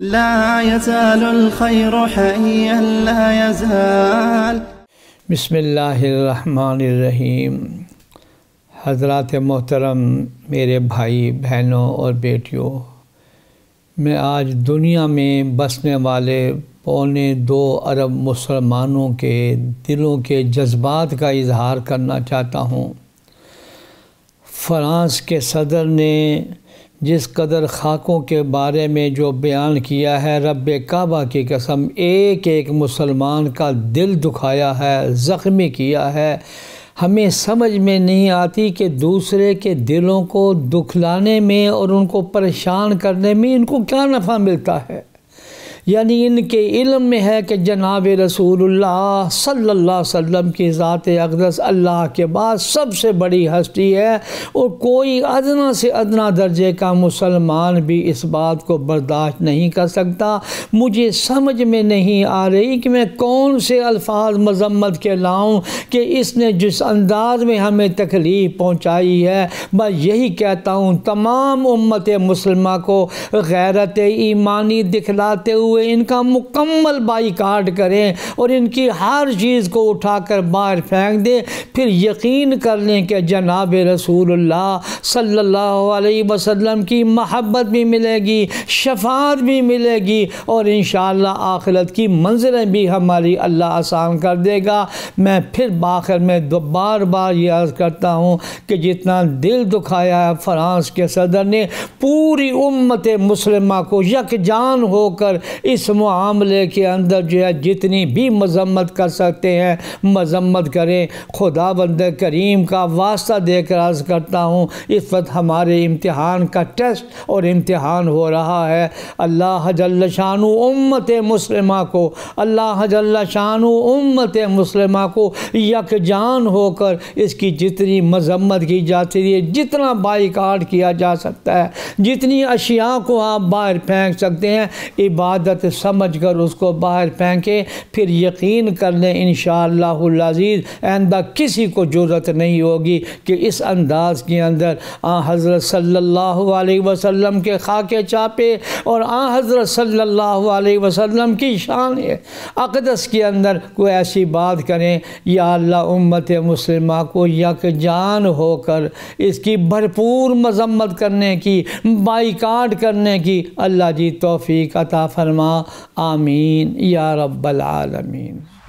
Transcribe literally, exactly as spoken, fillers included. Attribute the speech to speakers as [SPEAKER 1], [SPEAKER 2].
[SPEAKER 1] لا يزال الخير حيا لا يزال۔
[SPEAKER 2] بسم اللہ الرحمن الرحیم۔ حضرات محترم، میرے بھائی بہنوں اور بیٹیوں، میں آج دنیا میں بسنے والے پونے دو ارب مسلمانوں کے دلوں کے جذبات کا اظہار کرنا چاہتا ہوں۔ فرانس کے صدر نے جس قدر خاکوں کے بارے میں جو بیان کیا ہے، رب کعبہ کی قسم ایک ایک مسلمان کا دل دکھایا ہے، زخمی کیا ہے۔ ہمیں سمجھ میں نہیں آتی کہ دوسرے کے دلوں کو دکھلانے میں اور ان کو پریشان کرنے میں ان کو کیا نفع ملتا ہے۔ یعنی ان کے علم میں ہے کہ جناب رسول اللہ صلی اللہ علیہ وسلم کی ذات اقدس اللہ کے بعد سب سے بڑی ہستی ہے، اور کوئی ادنا سے ادنا درجے کا مسلمان بھی اس بات کو برداشت نہیں کر سکتا۔ مجھے سمجھ میں نہیں آ رہی کہ میں کون سے الفاظ مذمت کے لاؤں کہ اس نے جس انداز میں ہمیں تکلیف پہنچائی ہے۔ میں یہی کہتا ہوں تمام امت مسلمہ کو غیرت ایمانی دکھلاتے ہوئے ان کا مکمل بائیکاٹ کریں اور ان کی ہر چیز کو اٹھا کر باہر پھینک دیں، پھر یقین کر لیں کہ جناب رسول اللہ صلی اللہ علیہ وسلم کی محبت بھی ملے گی، شفاعت بھی ملے گی، اور انشاءاللہ آخرت کی منزلیں بھی ہماری اللہ آسان کر دے گا۔ میں پھر بآخر میں بار بار یہ عرض کرتا ہوں کہ جتنا دل دکھایا ہے فرانس کے صدر نے، پوری امت مسلمہ کو یکجان ہو کر اس معاملے کے اندر جو ہے جتنی بھی مذمت کر سکتے ہیں مذمت کریں۔ خدا بند کریم کا واسطہ دے کر عرض کرتا ہوں، اس وقت ہمارے امتحان کا ٹیسٹ اور امتحان ہو رہا ہے۔ اللہ جل شانہ امت مسلمہ کو اللہ جل شانہ امت مسلمہ کو یکجان ہو کر اس کی جتنی مذمت کی جاتی ہے، جتنا بائیکاٹ کیا جا سکتا ہے، جتنی اشیاء کو آپ باہر پھینک سکتے ہیں، عبادت سمجھ کر اس کو باہر پھینکیں۔ پھر یقین کر لیں انشاءاللہ العزیز آئندہ کسی کو جرأت نہیں ہوگی کہ اس انداز کے اندر آن حضرت صلی اللہ علیہ وسلم کے خاکے چاپے اور آن حضرت صلی اللہ علیہ وسلم کی شان اقدس کے اندر کوئی ایسی بات کریں۔ یا اللہ امت مسلمہ کو یکجان ہو کر اس کی بھرپور مذمت کرنے کی، بائیکاٹ کرنے کی اللہ جی توفیق عطا فرما۔ آمین یا رب العالمین۔